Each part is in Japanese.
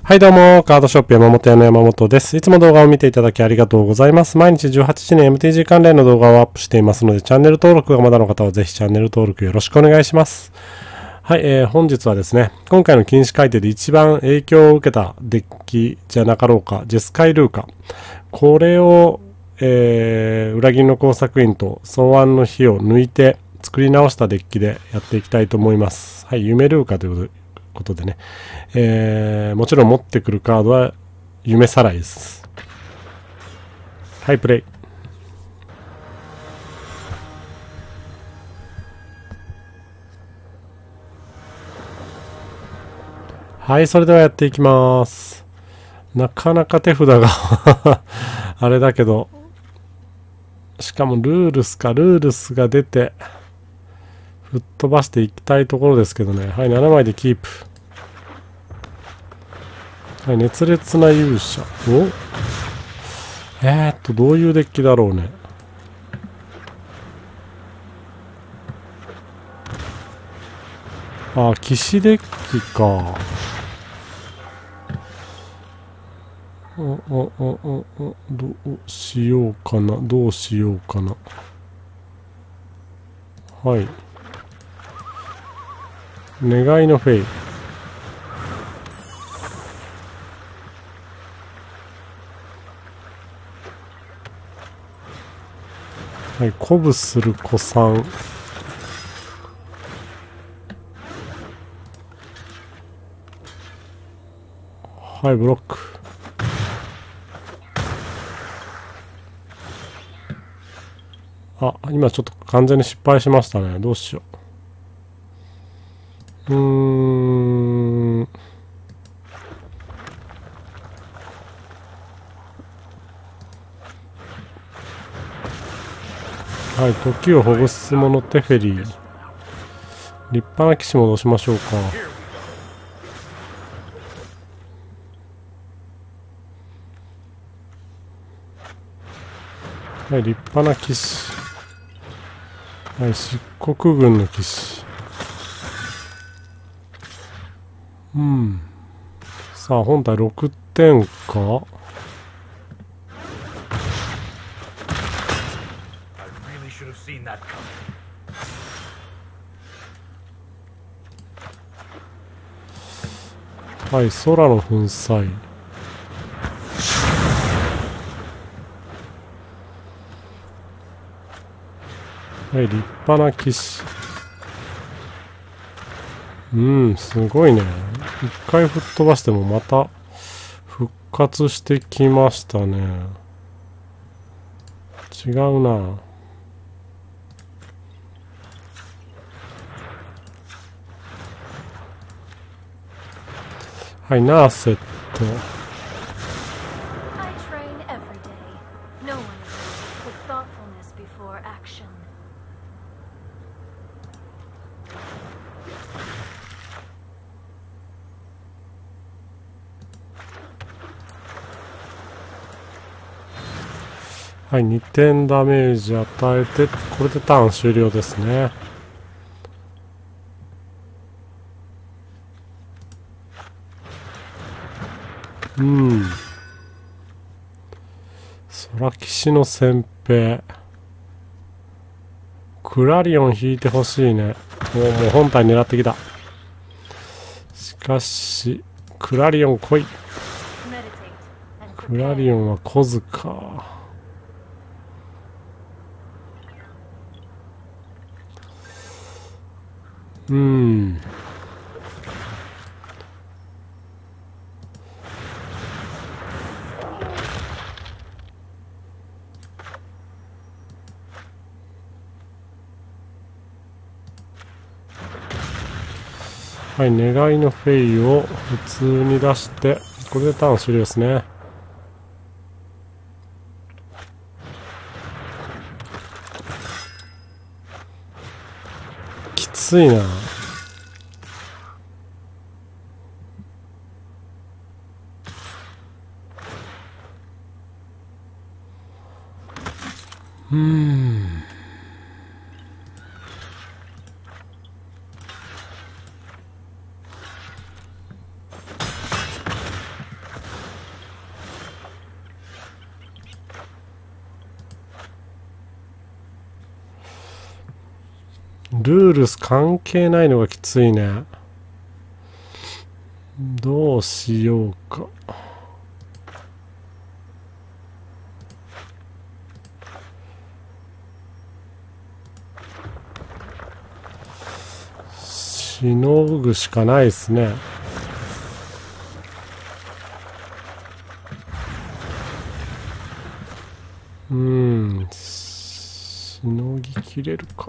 はいどうも、カードショップ山本屋の山本です。いつも動画を見ていただきありがとうございます。毎日18時に MTG 関連の動画をアップしていますので、チャンネル登録がまだの方はぜひチャンネル登録よろしくお願いします。はい、本日はですね、今回の禁止改定で一番影響を受けたデッキじゃなかろうか、ジェスカイルーカ。これを、裏切りの工作員と草案の火を抜いて作り直したデッキでやっていきたいと思います。はい、夢ルーカということでね、もちろん持ってくるカードは夢さらいです。はい、プレイ。はい、それではやっていきます。なかなか手札があれだけど、しかもルールスが出て吹っ飛ばしていきたいところですけどね。はい、7枚でキープ。はい、熱烈な勇者。おどういうデッキだろうね。あ、騎士デッキか。どうしようかな。どうしようかな。はい。願いのフェイ。はい、鼓舞する子さん。はい、ブロック。あ、今ちょっと完全に失敗しましたね。どうしよう。はい、時をほぐすものテフェリー。立派な騎士戻しましょうか。はい、立派な騎士。はい、漆黒軍の騎士。さあ、本体6点か。はい、空の粉砕。はい、立派な騎士。すごいね。一回吹っ飛ばしてもまた復活してきましたね。違うな。はい、ナーセット。はい、2点ダメージ与えて、これでターン終了ですね。空騎士の先兵。クラリオン引いてほしいね。もう本体狙ってきた。しかし、クラリオン来い。クラリオンは来ずか。はい、願いのフェイを普通に出して、これでターン終了ですね。きついな。 ルールス関係ないのがきついね。どうしようか。しのぐしかないですね。しのぎきれるか。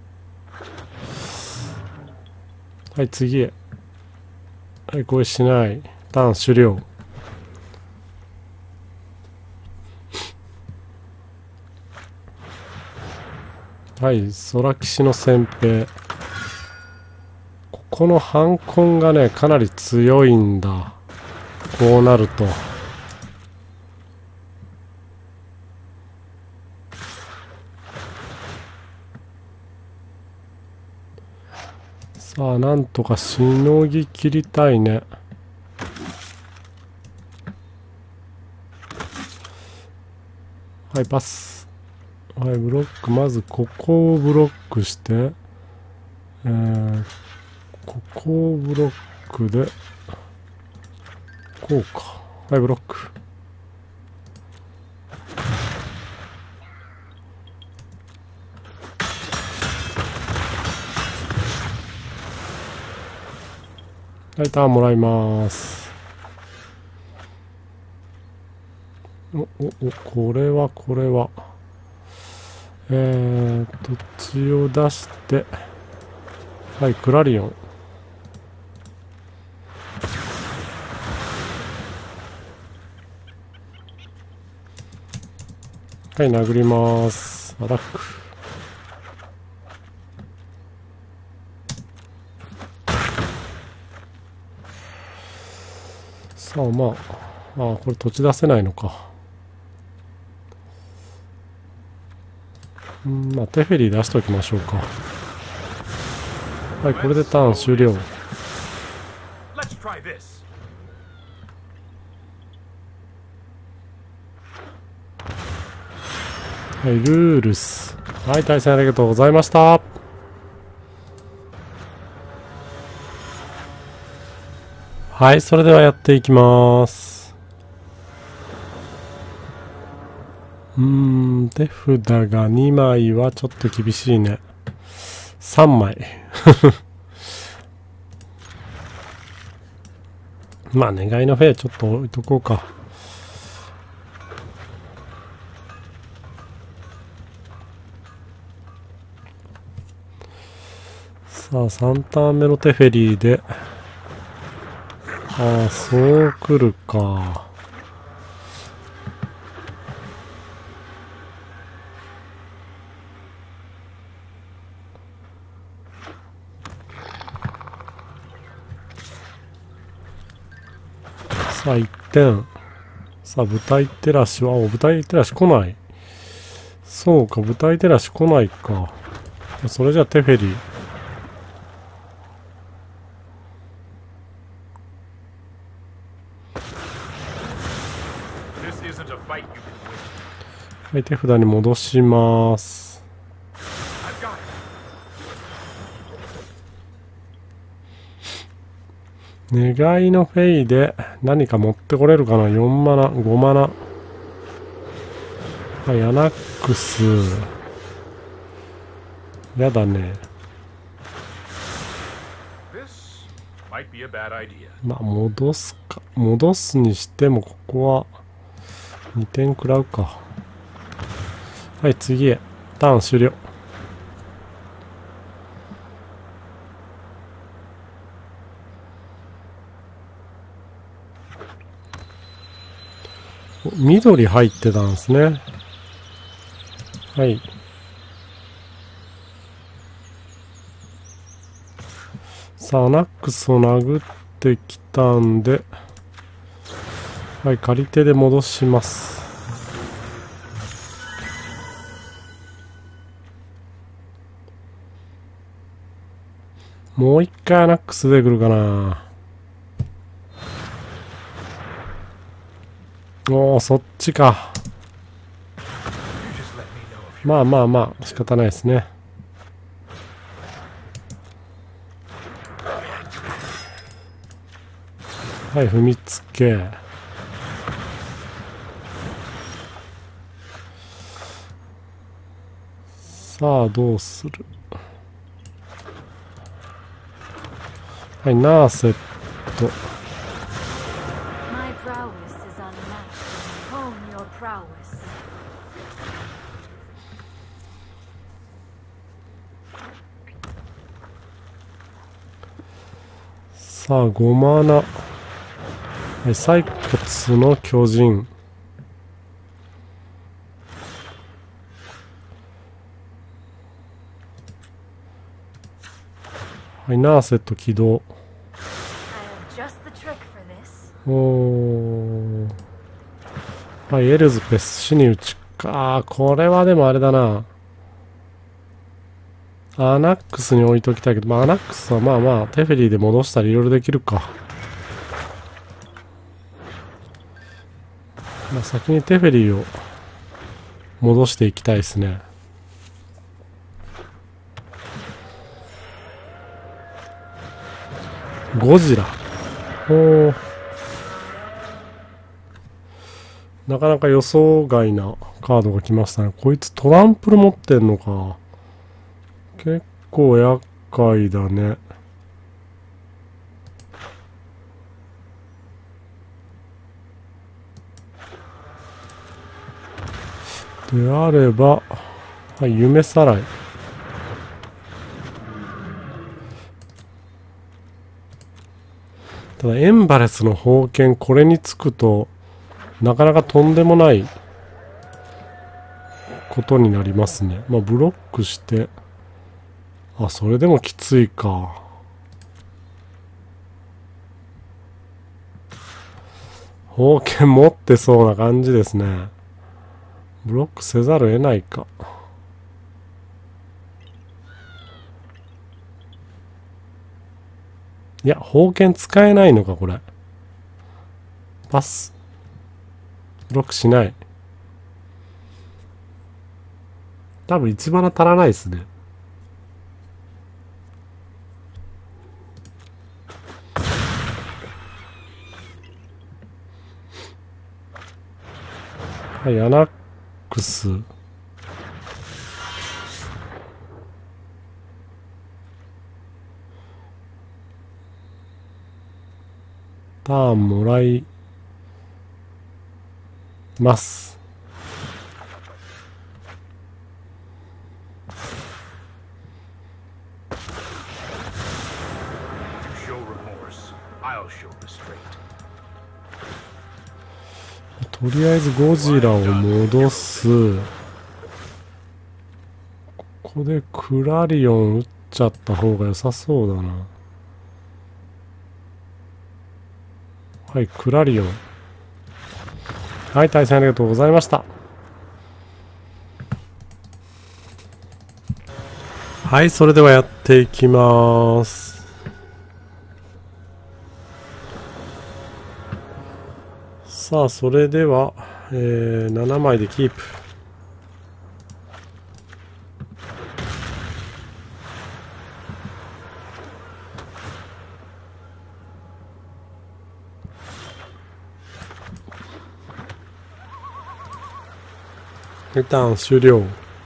はい、次へ。はい、これしない。ターン終了。はい、空騎士の先兵。ここの反根がね、かなり強いんだ。こうなると。さあ、なんとかしのぎきりたいね。はい、パス。はい、ブロック。まず、ここをブロックして、ここをブロックで、こうか。はい、ブロック。はい、ターンもらいます。これは、血を出して、はい、クラリオン。はい、殴ります。アタック。さあ、これ土地出せないのか。テフェリー出しておきましょうか。はい、これでターン終了。はい、ルールス。はい、対戦ありがとうございました。はい、それではやっていきます。手札が2枚はちょっと厳しいね。3枚。願いのフェアちょっと置いとこうか。さあ、3ターン目のテフェリーで。そう来るか。さあ、1点。さあ、舞台照らしは、舞台照らし来ない。そうか、舞台照らし来ないか。それじゃあテフェリー。はい、手札に戻します。願いのフェイで何か持ってこれるかな。4マナ、5マナ。はい、アナックス。やだね。戻すか。戻すにしても、ここは2点食らうか。はい、次へ。ターン終了。緑入ってたんですね。はい。さあ、アナックスを殴ってきたんで、はい、借り手で戻します。もう一回アナックス出てくるかな。おー、そっちか。仕方ないですね。 はい、踏みつけ。さあ、どうする。はい、ナーセット。さあ、5マナ。はい、骸骨の巨人。はい、ナーセット起動。おー。はい、エルズペス死に打ちか。これはでもあれだな。アナックスに置いときたいけど、まあ、アナックスはまあまあ、テフェリーで戻したりいろいろできるか。まあ、先にテフェリーを戻していきたいですね。ゴジラ。おー。なかなか予想外なカードが来ましたね。こいつトランプル持ってんのか。結構厄介だね。であれば、はい、夢さらい。ただエンバレスの宝剣、これにつくとなかなかとんでもないことになりますね。まあブロックして、あ、それでもきついか。宝剣持ってそうな感じですね。ブロックせざるを得ないか。いや、宝剣使えないのか、これ。パス。ブロックしない。多分1マナ足らないですね。はい、アナックス。ターンもらいます。とりあえずゴジラを戻す。ここでクラリオン打っちゃった方が良さそうだな。はい、クラリオン。はい、対戦ありがとうございました。はい、それではやっていきます。さあ、それでは、7枚でキープ。リターン終了。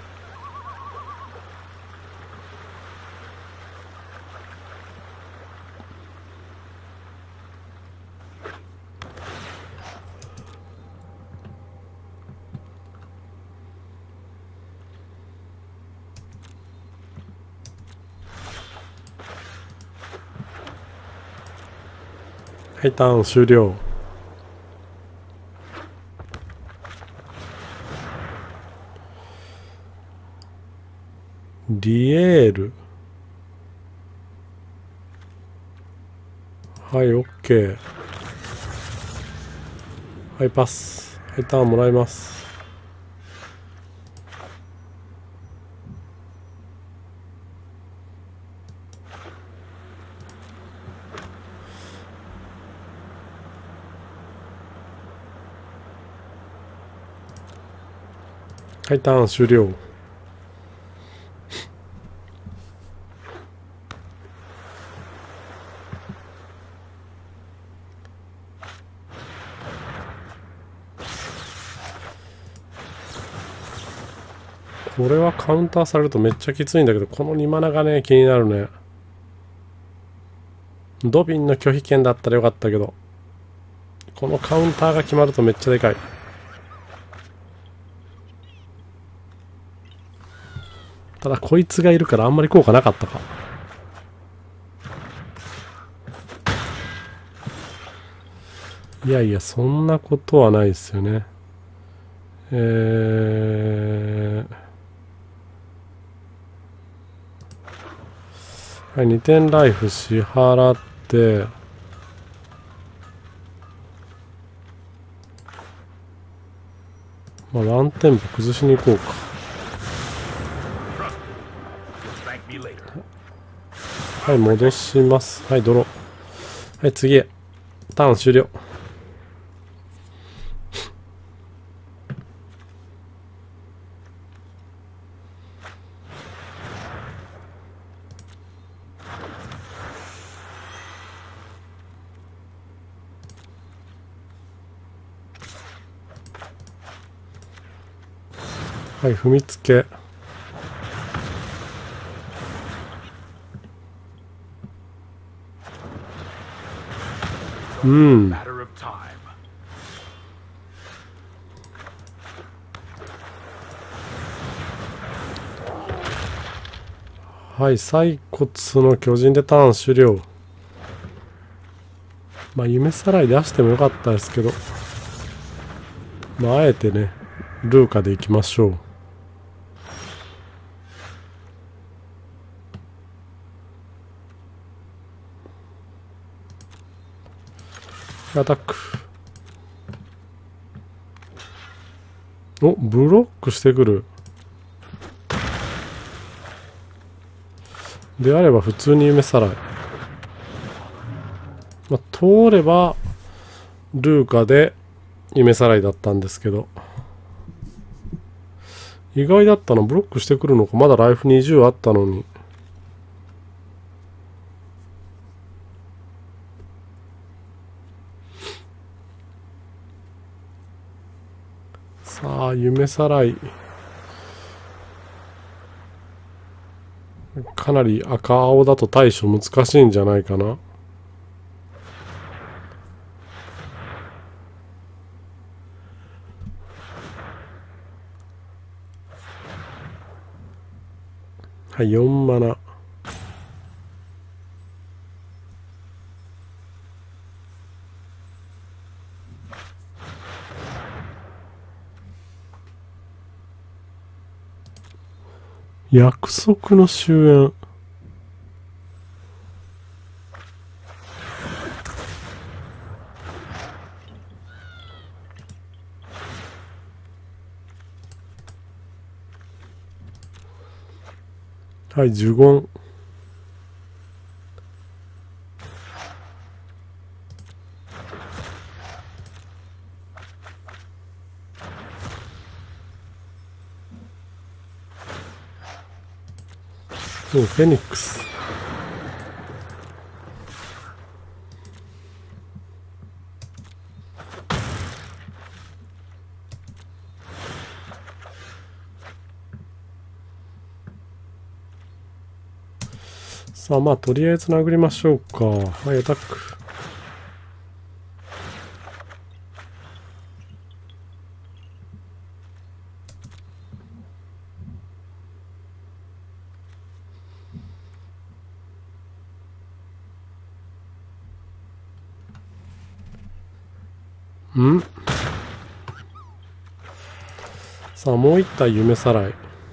はい、ターン終了。リエール。はい、オッケー。はい、パス。はい、ターンもらいます。はい、ターン終了。 これはカウンターされるとめっちゃきついんだけど、この2マナがね、気になるね。ドビンの拒否権だったらよかったけど、このカウンターが決まるとめっちゃでかい。ただこいつがいるからあんまり効果なかったか。いやいや、そんなことはないですよね。はい、2点ライフ支払って、まあ、ワンテンポ崩しに行こうか。はい、戻します。はい、ドロー。はい、次へ。ターン終了。はい、踏みつけ。うん。はい、骸骨の巨人でターン終了。まあ、夢さらい出してもよかったですけど、まあ、あえてね、ルーカでいきましょう。アタック。お、ブロックしてくる。であれば普通に夢さらい。まあ、通ればルーカで夢さらいだったんですけど、意外だったの。ブロックしてくるのか。まだライフ20あったのに。さあ、夢さらい。かなり赤青だと対処難しいんじゃないかな。はい、4マナ。約束の終焉。はい、呪言。フェニックス。さあ、まあ、とりあえず殴りましょうか。はい、アタック。ん？さあ、もう一体夢さらい。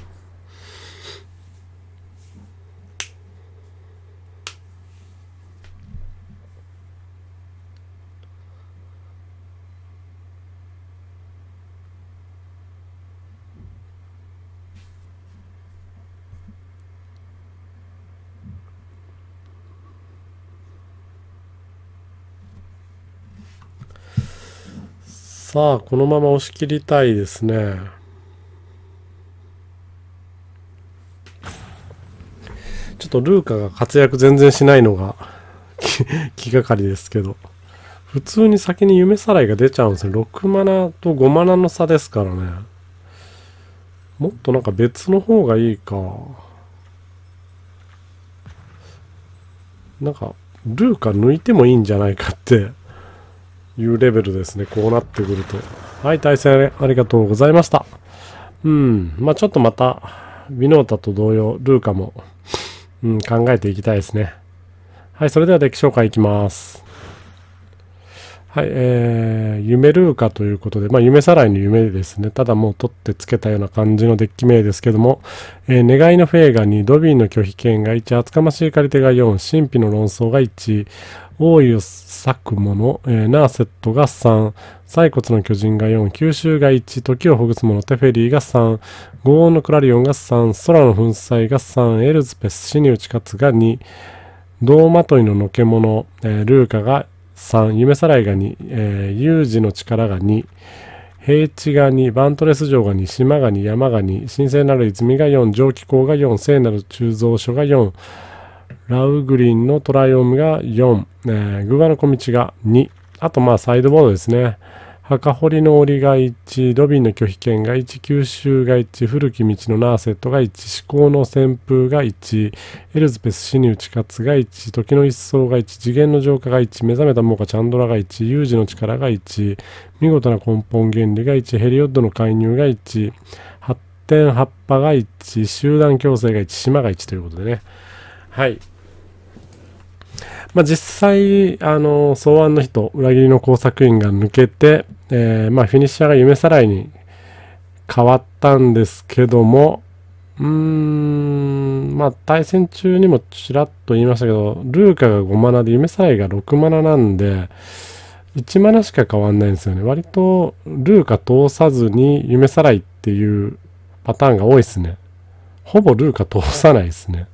さあ、このまま押し切りたいですね。ちょっとルーカが活躍全然しないのが気がかりですけど。普通に先に夢さらいが出ちゃうんですよ。6マナと5マナの差ですからね。 もっとなんか別の方がいいか。なんか、ルーカ抜いてもいいんじゃないかっていうレベルですね。こうなってくると。はい、対戦ありがとうございました。まあちょっとまた、ウィノータと同様、ルーカも、考えていきたいですね。はい、それではデッキ紹介いきます。はい、夢ルーカということで、まあ、夢さらいの夢ですね。ただもう取ってつけたような感じのデッキ名ですけども、願いのフェーガにドビーの拒否権が1、厚かましい借り手が4、神秘の論争が1、王位を裂くもの、ナーセットが3、骸骨の巨人が4、吸収が1、時をほぐすもの、テフェリーが3、轟音のクラリオンが3、空の粉砕が3、エルズペス、死に打ち勝つが2、銅まといののけもの、ルーカが3、夢さらいが2、有事の力が2、平地が2、バントレス城が2、島が2、山が2、神聖なる泉が4、蒸気口が4、聖なる鋳造所が4、ラウグリンのトライオムが4、グガの小道が2、あとまあサイドボードですね。墓掘りの檻が1、ドビンの拒否権が1、九州が1、古き道のナーセットが1、思考の旋風が1、エルズペス死に打ち勝つが1、時の一層が1、次元の浄化が1、目覚めたモカチャンドラが1、有事の力が1、見事な根本原理が1、ヘリオッドの介入が1、発展葉っぱが1、集団共生が1、島が1ということでね。はい。まあ、実際、草案の人、裏切りの工作員が抜けて、まあ、フィニッシャーが夢さらいに変わったんですけども、まあ、対戦中にもちらっと言いましたけど、ルーカが5マナで夢さらいが6マナなんで、1マナしか変わんないんですよね。割と、ルーカ通さずに夢さらいっていうパターンが多いですね。ほぼルーカ通さないですね。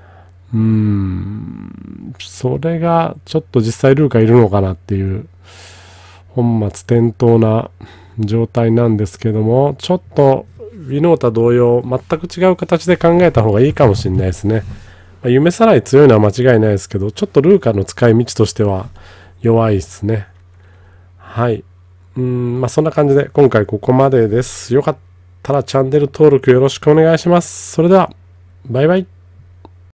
それがちょっと実際ルーカいるのかなっていう本末転倒な状態なんですけども、ちょっとウィノータ同様全く違う形で考えた方がいいかもしれないですね。夢さらい強いのは間違いないですけど、ちょっとルーカの使い道としては弱いですね。はい。まあそんな感じで今回ここまでです。よかったらチャンネル登録よろしくお願いします。それでは、バイバイ。